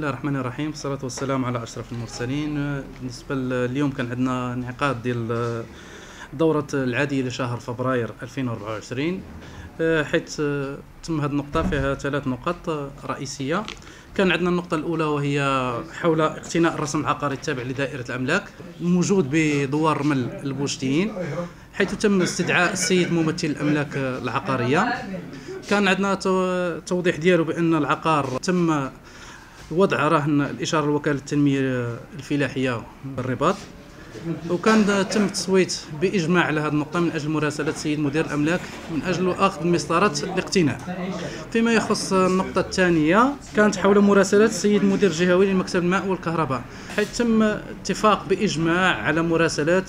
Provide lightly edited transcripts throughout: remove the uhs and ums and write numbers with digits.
الله الرحمن الرحيم، والصلاة والسلام على أشرف المرسلين. بالنسبة اليوم كان عندنا انعقاد ديال الدورة العادية لشهر فبراير 2024، حيث تم هذه النقطة فيها 3 نقط رئيسية. كان عندنا النقطة الأولى وهي حول اقتناء الرسم العقاري التابع لدائرة الأملاك موجود بدوار رمل البوشتيين، حيث تم استدعاء السيد ممثل الأملاك العقارية. كان عندنا توضيح ديالو بأن العقار تم وضع رهن الإشارة لوكالة التنمية الفلاحية بالرباط، وكان تم التصويت بإجماع على هذه النقطة من أجل مراسلة السيد مدير الأملاك من أجل أخذ مسطرة الاقتناء. فيما يخص النقطة الثانية كانت حول مراسلة السيد مدير الجهوي لمكتب الماء والكهرباء، حيث تم اتفاق بإجماع على مراسلة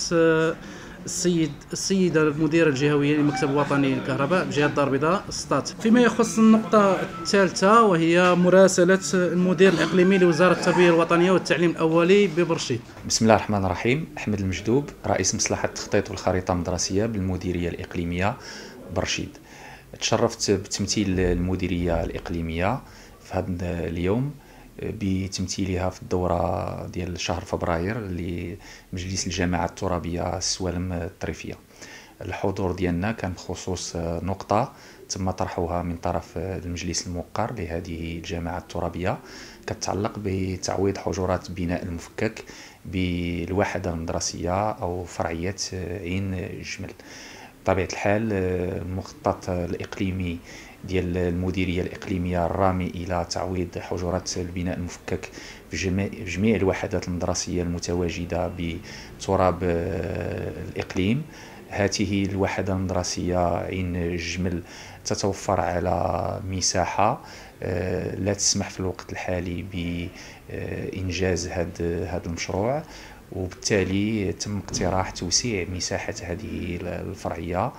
السيدة المديرة الجهوية للمكتب الوطني للكهرباء بجهة الدار البيضاء سطات. فيما يخص النقطة الثالثة وهي مراسلة المدير الإقليمي لوزارة التربية الوطنية والتعليم الأولي ببرشيد. بسم الله الرحمن الرحيم. أحمد المجدوب، رئيس مصلحة التخطيط والخريطة المدرسية بالمديرية الإقليمية برشيد. تشرفت بتمثيل المديرية الإقليمية في هذا اليوم بتمثيلها في الدورة ديال شهر فبراير لمجلس الجماعة الترابية السوالم الطريفية. الحضور ديالنا كان بخصوص نقطة تم طرحها من طرف المجلس الموقر لهذه الجماعة الترابية، كتتعلق بتعويض حجرات بناء المفكك بالوحدة المدرسية أو فرعية عين جمل. بطبيعة الحال المخطط الإقليمي ديال المديرية الإقليمية الرامي إلى تعويض حجرات البناء المفكك في جميع الوحدات المدرسية المتواجدة بتراب الإقليم. هذه الوحدة المدرسية عين الجمل تتوفر على مساحة لا تسمح في الوقت الحالي بإنجاز هذا المشروع، وبالتالي تم اقتراح توسيع مساحة هذه الفرعية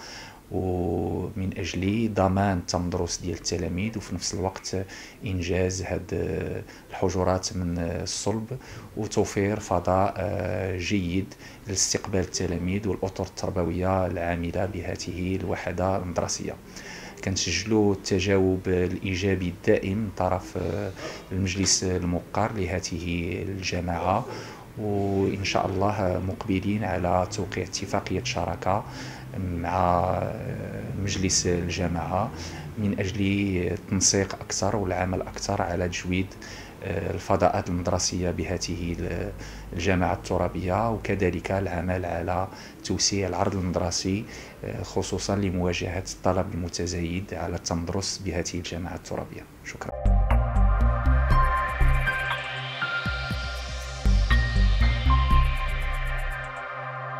ومن أجل ضمان التمدرس ديال التلاميذ، وفي نفس الوقت إنجاز هاد الحجرات من الصلب وتوفير فضاء جيد لاستقبال التلاميذ والأطر التربوية العاملة بهذه الوحدة المدرسية. كنسجلوا التجاوب الإيجابي الدائم من طرف المجلس الموقر لهذه الجماعة، وإن شاء الله مقبلين على توقيع اتفاقية شراكة مع مجلس الجماعة من أجل التنسيق أكثر والعمل أكثر على تجويد الفضاءات المدرسية بهذه الجامعة الترابية، وكذلك العمل على توسيع العرض المدرسي خصوصا لمواجهة الطلب المتزايد على التمدرس بهذه الجامعة الترابية. شكرا.